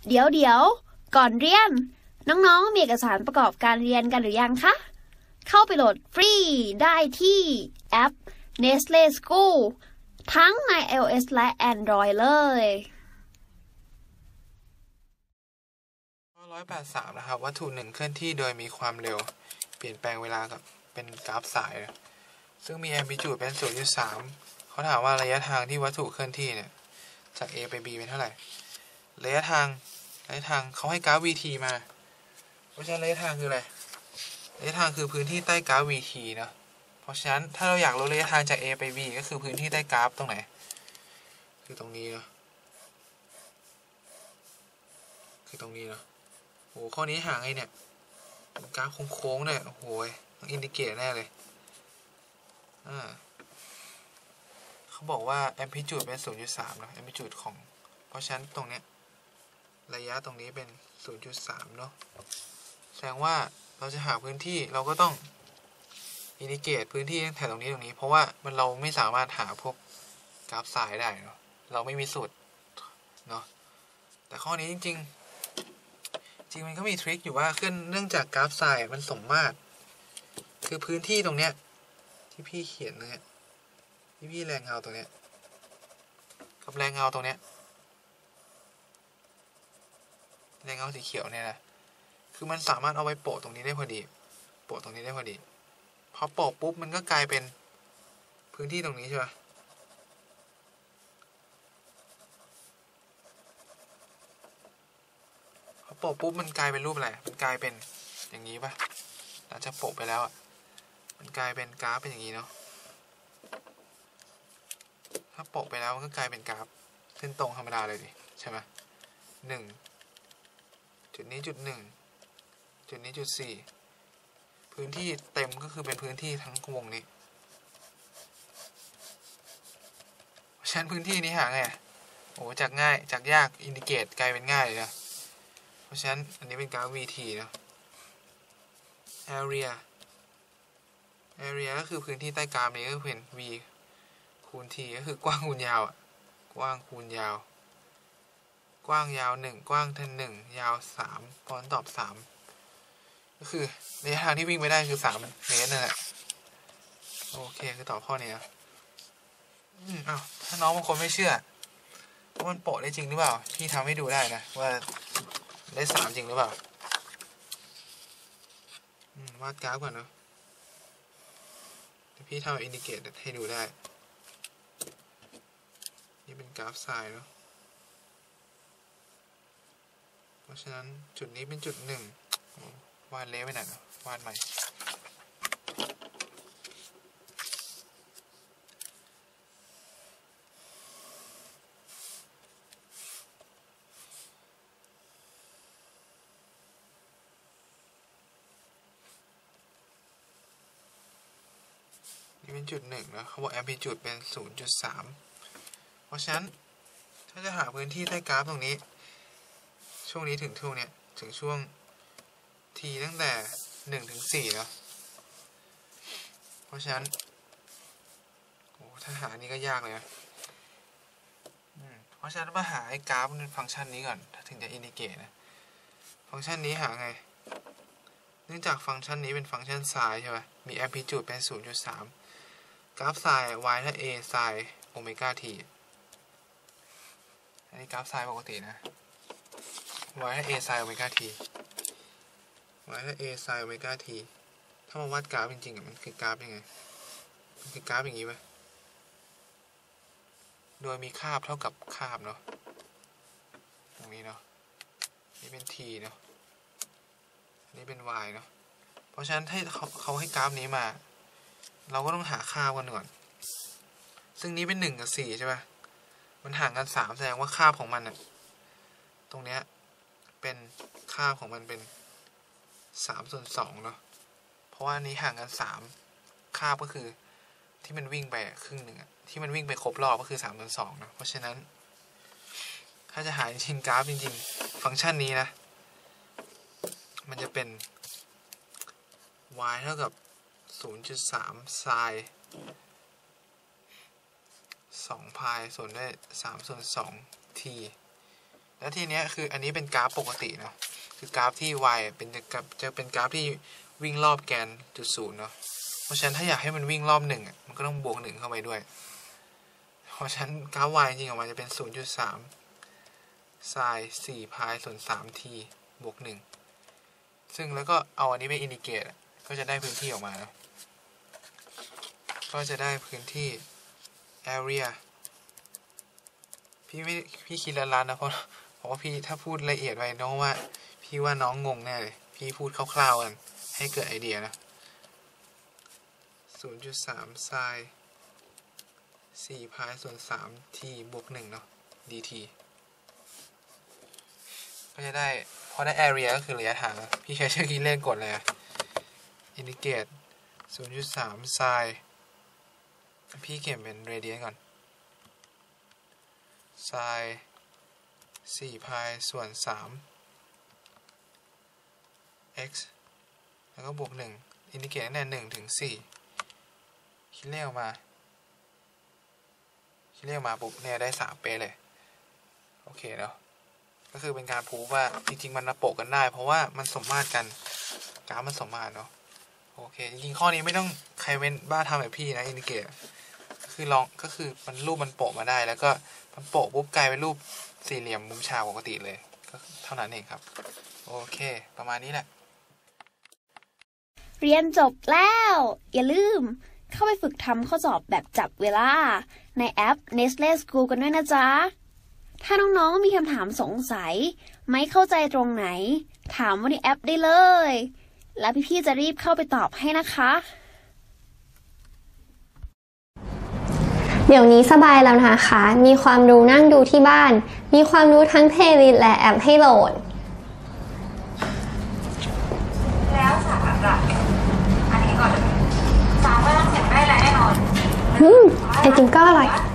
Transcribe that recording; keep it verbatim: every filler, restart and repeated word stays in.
เดี๋ยวเดี๋ยวก่อนเรียนน้องๆมีเอกสารประกอบการเรียนกันหรือยังคะเข้าไปโหลดฟรีได้ที่แอป Nestle School ทั้งใน iOS และ Android เลยข้อหนึ่งร้อยแปดสิบสามนะครับวัตถุหนึ่งเคลื่อนที่โดยมีความเร็วเปลี่ยนแปลงเวลากับเป็นกราฟสายซึ่งมีแอมพลิจูดเป็น ศูนย์จุดสาม เขาถามว่าระยะทางที่วัตถุเคลื่อนที่เนี่ยจาก A ไป B เป็นเท่าไหร่ระยะทางระยะทางเขาให้กราฟ vt มาเพราะฉะนั้นระยะทางคืออะไรระยะทางคือพื้นที่ใต้กราฟ vt เนาะเพราะฉะนั้นถ้าเราอยากรู้ระยะทางจาก A ไป B ก็คือพื้นที่ใต้กราฟตรงไหนคือตรงนี้เนาะคือตรงนี้เนาะโหข้อนี้ห่างไงเนี่ยกราฟโค้งๆเนี่ยโอ้โหต้องอินดิเกตแน่เลยอ่าเขาบอกว่าแอมพลิจูดเป็น ศูนย์จุดสาม เนาะแอมพลิจูดของเพราะฉะนั้นตรงเนี้ยระยะตรงนี้เป็น ศูนย์จุดสาม เนาะแสดงว่าเราจะหาพื้นที่เราก็ต้องอินดิเกตพื้นที่ตั้งแต่ตรงนี้ตรงนี้เพราะว่ามันเราไม่สามารถหาพวกกราฟสายได้เนาะเราไม่มีสูตรเนาะแต่ข้อนี้จริงๆจริงมันก็มีทริคอยู่ว่าขึ้นเนื่องจากกราฟสายมันสมมาตรคือพื้นที่ตรงเนี้ยที่พี่เขียนเนี่ยที่พี่แรงเงาตรงเนี้ยกับแรงเงาตรงเนี้ยแรงเงาสีเขียวเนี่ยนะคือมันสามารถเอาไปโปะตรงนี้ได้พอดีโปะตรงนี้ได้พอดีพอโปะปุ๊บมันก็กลายเป็นพื้นที่ตรงนี้ใช่ไหมพอโปะปุ๊บมันกลายเป็นรูปอะไรมันกลายเป็นอย่างนี้ป่ะหลังจากโปะไปแล้วอ่ะมันกลายเป็นกราฟเป็นอย่างนี้เนาะถ้าโปะไปแล้วมันก็กลายเป็นกราฟเส้นตรงธรรมดาเลยดิใช่ไหมหนึ่งจุดนี้จุดหนึ่งจุดนี้จุดสี่พื้นที่เต็มก็คือเป็นพื้นที่ทั้งวงนี้เพราะฉะนั้นพื้นที่นี้หาไงโอ้จากง่ายจากยากอินดิเกตกลายเป็นง่ายเลยนะเพราะฉะนั้นอันนี้เป็นกราฟ vt นะ area area ก็คือพื้นที่ใต้กราฟนี้ก็เป็น v คูณ t ก็คือกว้างคูณยาวอ่ะกว้างคูณยาวกว้างยาวหนึ่งกว้างเท่าหนึ่งยาวสามพอตอบสามก็คือระยะทางที่วิ่งไปได้คือสามเมตรนั่นแหละโอเคคือตอบข้อนี้นะอืมอ้าวถ้าน้องบางคนไม่เชื่อว่ามันโปะได้จริงหรือเปล่าพี่ทำให้ดูได้นะว่าได้สามจริงหรือเปล่าอืมวาดกราฟก่อนเนาะพี่ทำอินดิเกตให้ดูได้นี่เป็นกราฟไซน์เนาะเพราะฉะนั้นจุดนี้เป็นจุดหนึ่งวาดเละไปหน่อยนะวาดใหม่นี่เป็นจุดหนึ่งนะเขาบอกแอมพลิจูดเป็น ศูนย์จุดสาม เพราะฉะนั้นถ้าจะหาพื้นที่ใต้กราฟตรงนี้ช่วงนี้ถึงช่วงเนี้ยถึงช่วง t ตั้งแต่หนึ่งถึงสี่เนาะเพราะฉะนั้นโอ้ถ้าหานี้ก็ยากเลยนะเพราะฉะนั้นมาหาไอ้กราฟเป็นฟังก์ชันนี้ก่อนถึงจะอินดิเกตนะฟังก์ชันนี้หาไงเนื่องจากฟังก์ชันนี้เป็นฟังก์ชันไซน์ใช่ไหมมีแอมพลิจูดเป็น ศูนย์จุดสาม กราฟไซน์ y ถ้า a ไซน์โอเมก้า t อันนี้กราฟไซน์ปกตินะ y ถ้า a ไซน์โอเมก้า t y ถ้า a ไซน์โอเมก้า t ถ้ามาวาดกราฟจริงๆมันคือกราฟยังไงมันคือกราฟอย่างนี้ไหมโดยมีคาบเท่ากับคาบเนาะตรงนี้เนาะนี่เป็น t เนาะนี่เป็น y เนาะเพราะฉะนั้นถ้าเขาเขาให้กราฟนี้มาเราก็ต้องหาคาบกันก่อนซึ่งนี้เป็นหนึ่งกับสี่ใช่ป่ะมันห่างกันสามแสดงว่าคาบของมันอะตรงเนี้ยเป็นคาบของมันเป็นสามส่วนสองเนาะเพราะว่านี้ห่างกันสามคาบก็คือที่มันวิ่งไปครึ่งหนึ่งอะที่มันวิ่งไปครบรอบก็คือสามส่วนสองนะเพราะฉะนั้นถ้าจะหาจริงกราฟจริงๆฟังก์ชันนี้นะมันจะเป็น y เท่ากับ ศูนย์จุดสาม ไซน์สองพายส่วนด้วยสามส่วนสอง t แล้วทีเนี้ยคืออันนี้เป็นกราฟปกติเนาะคือกราฟที่ y เป็นจะจะเป็นกราฟที่วิ่งรอบแกนจุดศูนย์เนาะเพราะฉะนั้นถ้าอยากให้มันวิ่งรอบหนึ่งมันก็ต้องบวกหนึ่งเข้าไปด้วยเพราะฉะนั้นกราฟ y จริงๆออกมาจะเป็น ศูนย์จุดสาม ไซน์สี่พายส่วนสาม t บวกหนึ่งซึ่งแล้วก็เอาอันนี้ไปอินดิเกตก็จะได้พื้นที่ออกมาเนาะก็จะได้พื้นที่ area พี่ไม่พี่คิดละล้านนะเพราะเพราะว่าพี่ถ้าพูดละเอียดไปน้องว่าพี่ว่าน้องงงแน่เลยพี่พูดคร่าวๆกันให้เกิดไอเดียนะ ศูนย์จุดสาม ไซน์สี่พายส่วนสาม t บวกหนึ่งเนาะ dt ก็จะได้พอได้ area ก็คือระยะทางพี่ใช้เชือกคิดเลขกดเลยอินดิเกต ศูนย์จุดสาม ไซน์พี่เก็บเป็นเรเดียนก่อนไซน์สี่พายส่วนสาม x แล้วก็บวกหนึ่งอินดิเกตตั้งแต่หนึ่งถึงสี่คิดเลขออกมาคิดเลขออกมาปุ๊บเนี่ยได้สามเป๊ะเลยโอเคเนาะก็คือเป็นการพูดว่าจริงๆมันมาโปะกันได้เพราะว่ามันสมมาตรกันกราฟมันสมมาตรเนาะโอเคจริงๆข้อนี้ไม่ต้องใครเป็นบ้าทำแบบพี่นะอินดิเกตคือลองก็คือมันรูปมันโปะมาได้แล้วก็มันโปะปุ๊บกลายเป็นรูปสี่เหลี่ยมมุมฉากปกติเลยก็เท่านั้นเองครับโอเคประมาณนี้แหละเรียนจบแล้วอย่าลืมเข้าไปฝึกทำข้อสอบแบบจับเวลาในแอป Nestle School กันด้วยนะจ๊ะถ้าน้องๆมีคำถามสงสัยไม่เข้าใจตรงไหนถามว่าในแอปได้เลยแล้วพี่ๆจะรีบเข้าไปตอบให้นะคะเดี๋ยวนี้สบายแล้วนะคะมีความรู้นั่งดูที่บ้านมีความรู้ทั้งเพลย์ลิสต์และแอปให้โหลดแล้วสาระอันนี้ก่อนสามารถเขียนได้และแน่นอนอืมไอติมก็อร่อย